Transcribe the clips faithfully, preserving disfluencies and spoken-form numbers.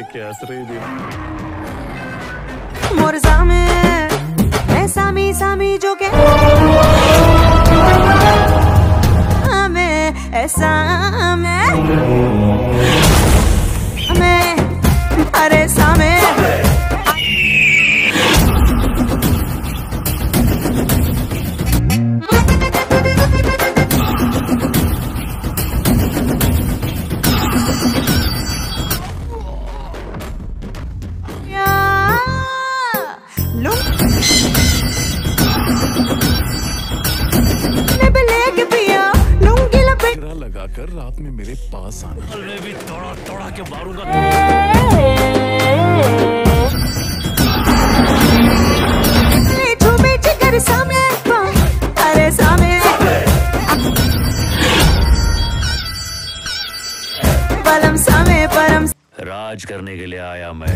लेके हंस रही थी। मोर सामे मैं सामी सामी जो के मैं ऐसा मैं मैं अरे सामे लगाकर रात में मेरे पास आना। मैं भी तोड़ा तोड़ा के मारूंगा। सामने अरे सामने परम सामे परम राज करने के लिए आया मैं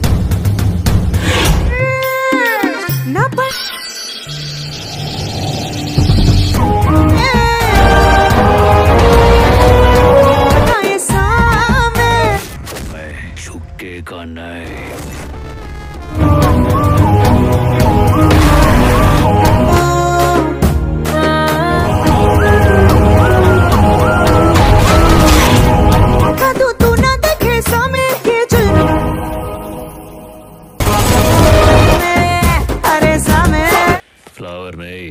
ना पर का नहीं। तू ना देखे सामे ये चल अरे सामे फ्लावर नहीं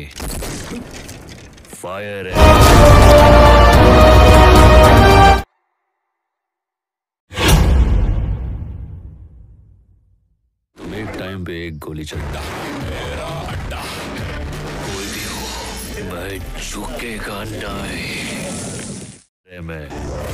फायर है। एक टाइम पे एक गोली चलता मेरा अड्डा कोई भी हो मैं झुकेगा नहीं। मैं